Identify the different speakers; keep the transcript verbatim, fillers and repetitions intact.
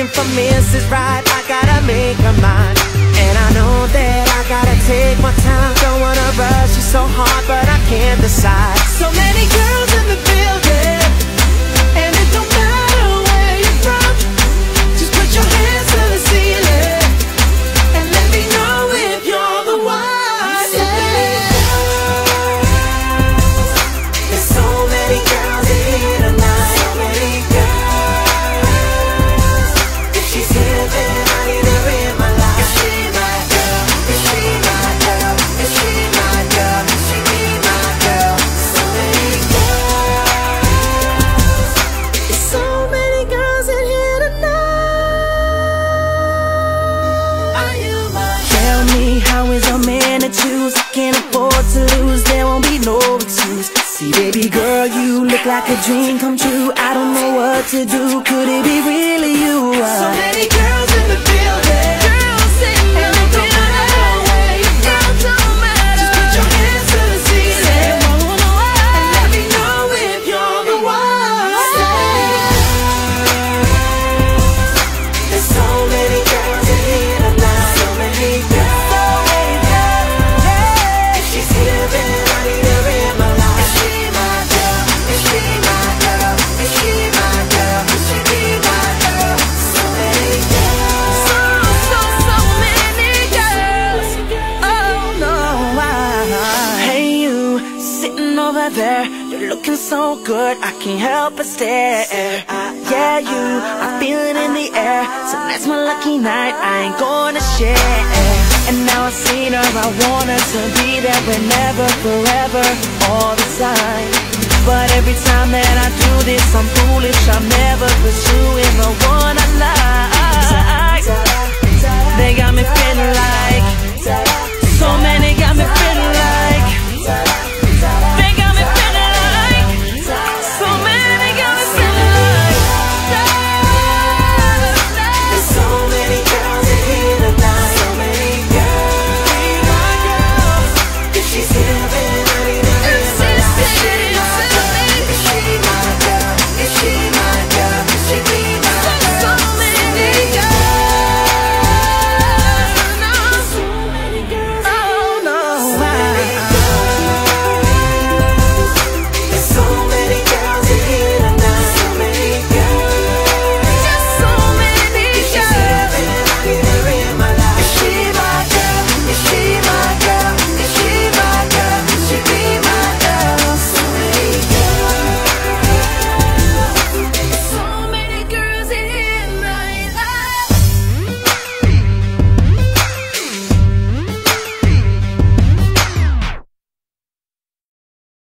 Speaker 1: looking for Missus Right. I gotta make her mine, and I know that I gotta take my time. Don't wanna rush you so hard, but I can't decide. So many girls in the building, and it don't matter where you're from. Just put your hands to the ceiling and let me know if you're the one. There's so many girls in here tonight. So many girls. If she's here, then I need her in my life. Is she my girl? Is she my girl? Is she my girl? Is she be my girl? So many girls. There's so many girls in here tonight. Are you my? Tell me, how is a man to choose? I can't afford to lose. There won't be no excuse. See, baby girl, you look like a dream come true. I don't know what to do. Could it be really you? So many girls in the building. Girls in the building. Where you from? Don't matter. Just put your hands to the ceiling and let me know if you're the one. There's so many girls in here tonight. So many girls. So many girls. If she's here, then I need her in my life. Is she my girl? Is she my girl? Is she my girl? Is she be my girl? So many girls. So, so, so many girls. Oh no, I, hey you, sitting over there, you're looking so good, I can't help but stare. Yeah, you, I feel it in the air. Tonight's my lucky night, I ain't gonna share. And now I've seen her, I want her to be there whenever, forever, all the time. But every time that I do this, I'm foolish, I'm never pursuing the one